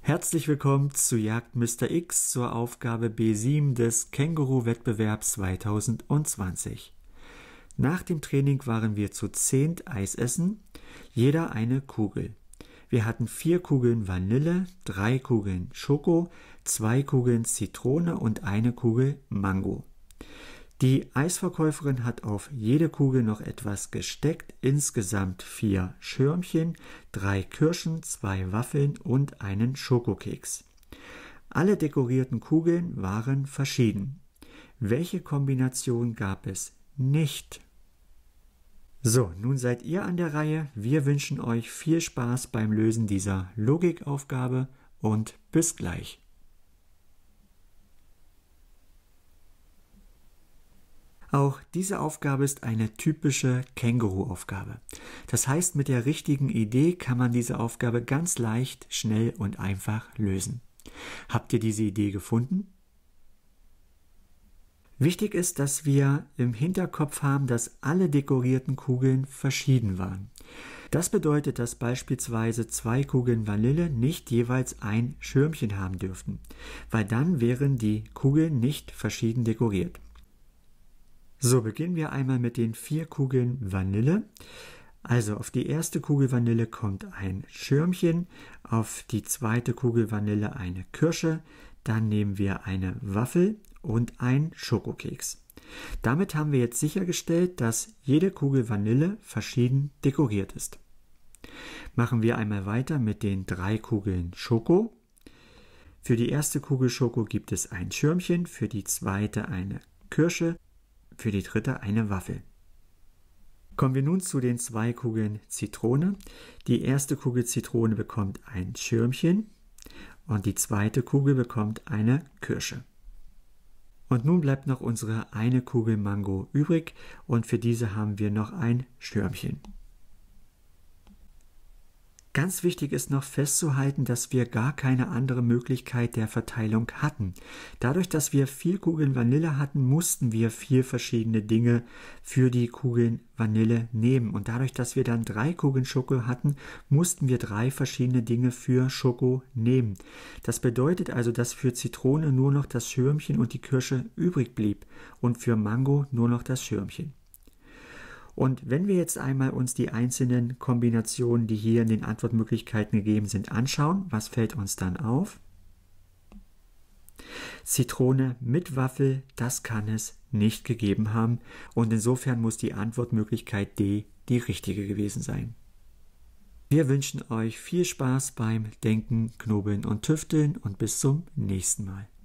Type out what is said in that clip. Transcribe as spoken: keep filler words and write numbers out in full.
Herzlich willkommen zu Jagd Mister X zur Aufgabe B sieben des Känguru-Wettbewerbs zweitausendzwanzig. Nach dem Training waren wir zu zehnt Eis essen, jeder eine Kugel. Wir hatten vier Kugeln Vanille, drei Kugeln Schoko, zwei Kugeln Zitrone und eine Kugel Mango. Die Eisverkäuferin hat auf jede Kugel noch etwas gesteckt, insgesamt vier Schirmchen, drei Kirschen, zwei Waffeln und einen Schokokeks. Alle dekorierten Kugeln waren verschieden. Welche Kombination gab es nicht? So, nun seid ihr an der Reihe. Wir wünschen euch viel Spaß beim Lösen dieser Logikaufgabe und bis gleich. Auch diese Aufgabe ist eine typische Känguru-Aufgabe. Das heißt, mit der richtigen Idee kann man diese Aufgabe ganz leicht, schnell und einfach lösen. Habt ihr diese Idee gefunden? Wichtig ist, dass wir im Hinterkopf haben, dass alle dekorierten Kugeln verschieden waren. Das bedeutet, dass beispielsweise zwei Kugeln Vanille nicht jeweils ein Schirmchen haben dürften, weil dann wären die Kugeln nicht verschieden dekoriert. So, beginnen wir einmal mit den vier Kugeln Vanille. Also auf die erste Kugel Vanille kommt ein Schirmchen, auf die zweite Kugel Vanille eine Kirsche, dann nehmen wir eine Waffel und einen Schokokeks. Damit haben wir jetzt sichergestellt, dass jede Kugel Vanille verschieden dekoriert ist. Machen wir einmal weiter mit den drei Kugeln Schoko. Für die erste Kugel Schoko gibt es ein Schirmchen, für die zweite eine Kirsche, für die dritte eine Waffel. Kommen wir nun zu den zwei Kugeln Zitrone. Die erste Kugel Zitrone bekommt ein Schirmchen und die zweite Kugel bekommt eine Kirsche. Und nun bleibt noch unsere eine Kugel Mango übrig und für diese haben wir noch ein Schirmchen. Ganz wichtig ist noch festzuhalten, dass wir gar keine andere Möglichkeit der Verteilung hatten. Dadurch, dass wir vier Kugeln Vanille hatten, mussten wir vier verschiedene Dinge für die Kugeln Vanille nehmen. Und dadurch, dass wir dann drei Kugeln Schoko hatten, mussten wir drei verschiedene Dinge für Schoko nehmen. Das bedeutet also, dass für Zitrone nur noch das Schirmchen und die Kirsche übrig blieb und für Mango nur noch das Schirmchen. Und wenn wir jetzt einmal uns die einzelnen Kombinationen, die hier in den Antwortmöglichkeiten gegeben sind, anschauen, was fällt uns dann auf? Zitrone mit Waffel, das kann es nicht gegeben haben und insofern muss die Antwortmöglichkeit D die richtige gewesen sein. Wir wünschen euch viel Spaß beim Denken, Knobeln und Tüfteln und bis zum nächsten Mal.